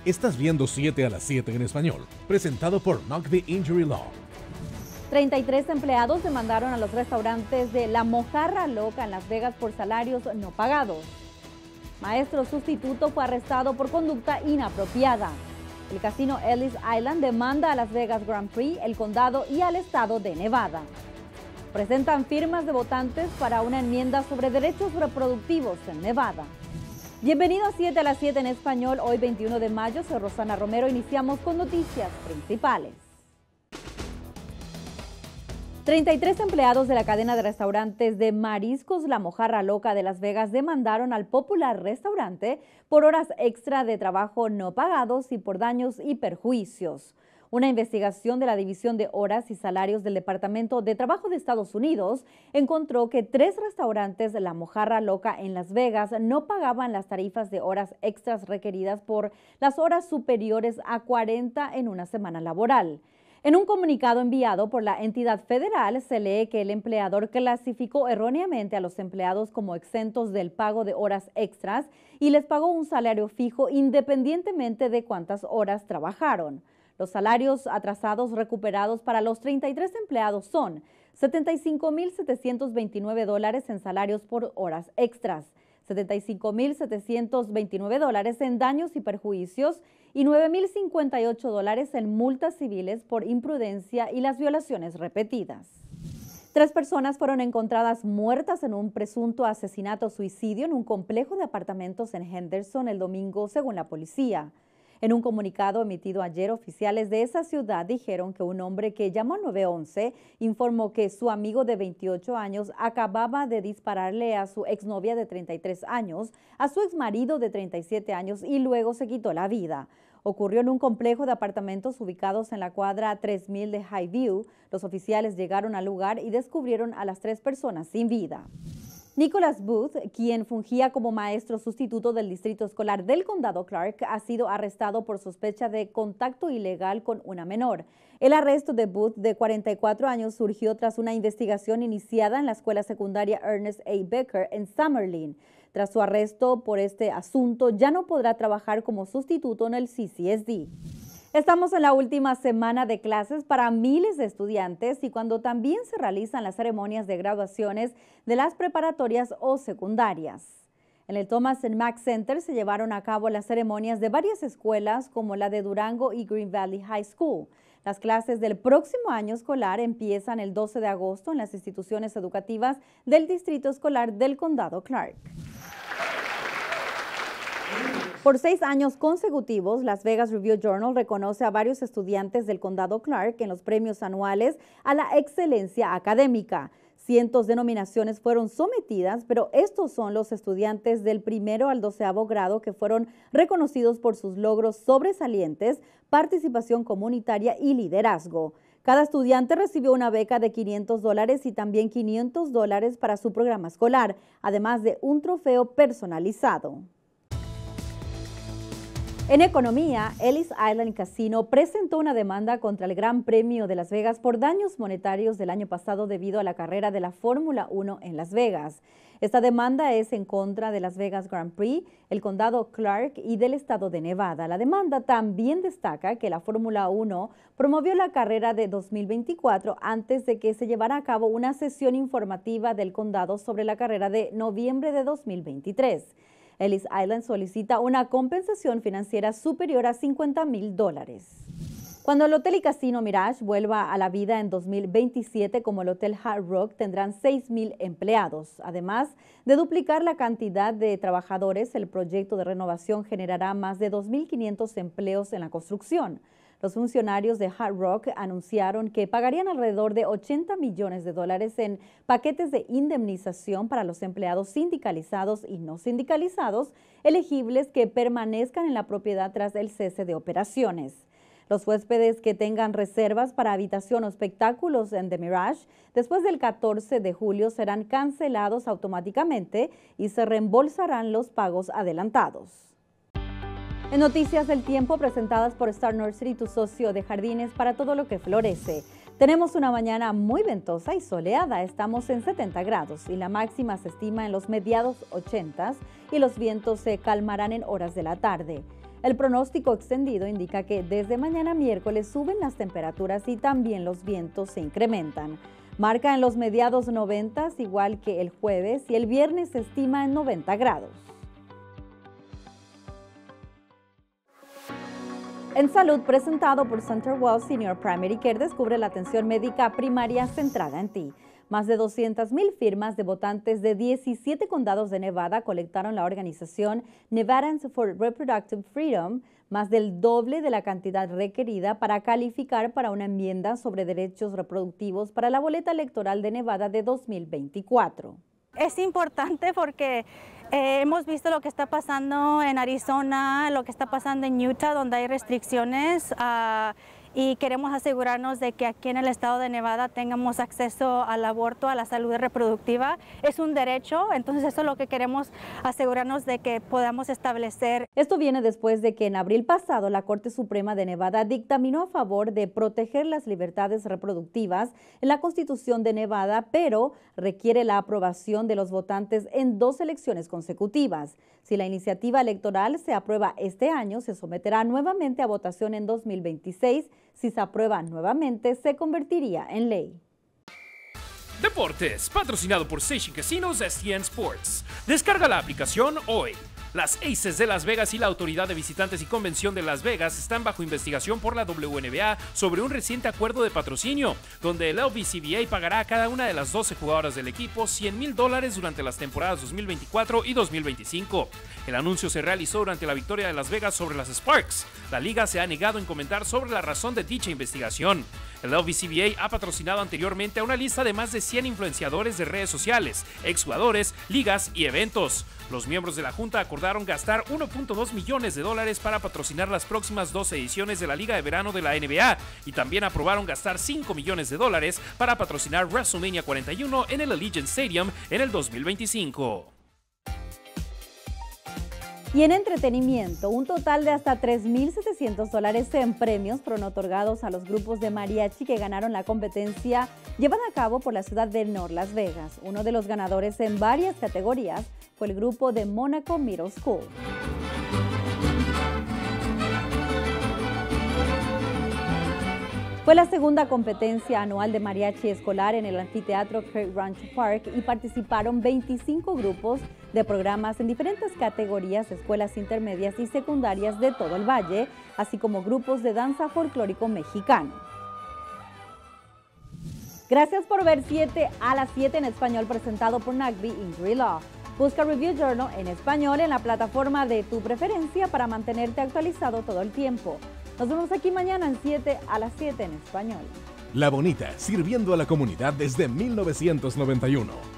Estás viendo 7 a las 7 en español, presentado por Knock the Injury Law. 33 empleados demandaron a los restaurantes de La Mojarra Loca en Las Vegas por salarios no pagados. Maestro sustituto fue arrestado por conducta inapropiada. El casino Ellis Island demanda a Las Vegas Grand Prix, el condado y al estado de Nevada. Presentan firmas de votantes para una enmienda sobre derechos reproductivos en Nevada. Bienvenido a 7 a las 7 en español. Hoy 21 de mayo, soy Rosana Romero. Iniciamos con noticias principales. 33 empleados de la cadena de restaurantes de mariscos La Mojarra Loca de Las Vegas demandaron al popular restaurante por horas extra de trabajo no pagados y por daños y perjuicios. Una investigación de la División de Horas y Salarios del Departamento de Trabajo de Estados Unidos encontró que 3 restaurantes de La Mojarra Loca en Las Vegas no pagaban las tarifas de horas extras requeridas por las horas superiores a 40 en una semana laboral. En un comunicado enviado por la entidad federal se lee que el empleador clasificó erróneamente a los empleados como exentos del pago de horas extras y les pagó un salario fijo independientemente de cuántas horas trabajaron. Los salarios atrasados recuperados para los 33 empleados son $75,729 en salarios por horas extras, $75,729 en daños y perjuicios y $9,058 en multas civiles por imprudencia y las violaciones repetidas. 3 personas fueron encontradas muertas en un presunto asesinato-suicidio en un complejo de apartamentos en Henderson el domingo, según la policía. En un comunicado emitido ayer, oficiales de esa ciudad dijeron que un hombre que llamó al 911 informó que su amigo de 28 años acababa de dispararle a su exnovia de 33 años, a su exmarido de 37 años y luego se quitó la vida. Ocurrió en un complejo de apartamentos ubicados en la cuadra 3000 de Highview. Los oficiales llegaron al lugar y descubrieron a las 3 personas sin vida. Nicholas Booth, quien fungía como maestro sustituto del distrito escolar del condado Clark, ha sido arrestado por sospecha de contacto ilegal con una menor. El arresto de Booth, de 44 años, surgió tras una investigación iniciada en la escuela secundaria Ernest A. Becker en Summerlin. Tras su arresto por este asunto, ya no podrá trabajar como sustituto en el CCSD. Estamos en la última semana de clases para miles de estudiantes y cuando también se realizan las ceremonias de graduaciones de las preparatorias o secundarias. En el Thomas & Mack Center se llevaron a cabo las ceremonias de varias escuelas como la de Durango y Green Valley High School. Las clases del próximo año escolar empiezan el 12 de agosto en las instituciones educativas del Distrito Escolar del Condado Clark. Por 6 años consecutivos, Las Vegas Review Journal reconoce a varios estudiantes del condado Clark en los premios anuales a la excelencia académica. Cientos de nominaciones fueron sometidas, pero estos son los estudiantes del 1º al 12º grado que fueron reconocidos por sus logros sobresalientes, participación comunitaria y liderazgo. Cada estudiante recibió una beca de $500 y también $500 para su programa escolar, además de un trofeo personalizado. En economía, Ellis Island Casino presentó una demanda contra el Gran Premio de Las Vegas por daños monetarios del año pasado debido a la carrera de la Fórmula 1 en Las Vegas. Esta demanda es en contra de Las Vegas Grand Prix, el condado Clark y del estado de Nevada. La demanda también destaca que la Fórmula 1 promovió la carrera de 2024 antes de que se llevara a cabo una sesión informativa del condado sobre la carrera de noviembre de 2023. Ellis Island solicita una compensación financiera superior a $50,000. Cuando el Hotel y Casino Mirage vuelva a la vida en 2027 como el Hotel Hard Rock, tendrán 6,000 empleados. Además de duplicar la cantidad de trabajadores, el proyecto de renovación generará más de 2,500 empleos en la construcción. Los funcionarios de Hard Rock anunciaron que pagarían alrededor de $80 millones en paquetes de indemnización para los empleados sindicalizados y no sindicalizados elegibles que permanezcan en la propiedad tras el cese de operaciones. Los huéspedes que tengan reservas para habitación o espectáculos en The Mirage después del 14 de julio serán cancelados automáticamente y se reembolsarán los pagos adelantados. En noticias del tiempo presentadas por Star Nursery, tu socio de jardines para todo lo que florece. Tenemos una mañana muy ventosa y soleada, estamos en 70 grados y la máxima se estima en los mediados 80s y los vientos se calmarán en horas de la tarde. El pronóstico extendido indica que desde mañana miércoles suben las temperaturas y también los vientos se incrementan. Marca en los mediados 90, igual que el jueves, y el viernes se estima en 90 grados. En salud, presentado por CenterWell Senior Primary Care, descubre la atención médica primaria centrada en ti. Más de 200,000 firmas de votantes de 17 condados de Nevada colectaron la organización Nevadans for Reproductive Freedom, más del doble de la cantidad requerida para calificar para una enmienda sobre derechos reproductivos para la boleta electoral de Nevada de 2024. Es importante porque hemos visto lo que está pasando en Arizona, lo que está pasando en Utah, donde hay restricciones, y queremos asegurarnos de que aquí en el estado de Nevada tengamos acceso al aborto, a la salud reproductiva. Es un derecho, entonces eso es lo que queremos asegurarnos de que podamos establecer. Esto viene después de que en abril pasado la Corte Suprema de Nevada dictaminó a favor de proteger las libertades reproductivas en la Constitución de Nevada, pero requiere la aprobación de los votantes en 2 elecciones consecutivas. Si la iniciativa electoral se aprueba este año, se someterá nuevamente a votación en 2026. Si se aprueba nuevamente, se convertiría en ley. Deportes, patrocinado por Station Casinos STN Sports. Descarga la aplicación hoy. Las Aces de Las Vegas y la Autoridad de Visitantes y Convención de Las Vegas están bajo investigación por la WNBA sobre un reciente acuerdo de patrocinio, donde el LVCVA pagará a cada una de las 12 jugadoras del equipo $100,000 durante las temporadas 2024 y 2025. El anuncio se realizó durante la victoria de Las Vegas sobre las Sparks. La liga se ha negado en comentar sobre la razón de dicha investigación. El LVCVA ha patrocinado anteriormente a una lista de más de 100 influenciadores de redes sociales, exjugadores, ligas y eventos. Los miembros de la Junta acordaron gastar $1.2 millones para patrocinar las próximas 2 ediciones de la Liga de Verano de la NBA y también aprobaron gastar $5 millones para patrocinar WrestleMania 41 en el Allegiant Stadium en el 2025. Y en entretenimiento, un total de hasta $3,700 en premios fueron otorgados a los grupos de mariachi que ganaron la competencia llevada a cabo por la ciudad de North Las Vegas. Uno de los ganadores en varias categorías fue el grupo de Monaco Middle School. Fue la segunda competencia anual de mariachi escolar en el anfiteatro Craig Ranch Park y participaron 25 grupos de programas en diferentes categorías, escuelas intermedias y secundarias de todo el valle, así como grupos de danza folclórico mexicano. Gracias por ver 7 a las 7 en español, presentado por NACV Injury Law. Busca Review Journal en español en la plataforma de tu preferencia para mantenerte actualizado todo el tiempo. Nos vemos aquí mañana en 7 a las 7 en español. La Bonita, sirviendo a la comunidad desde 1991.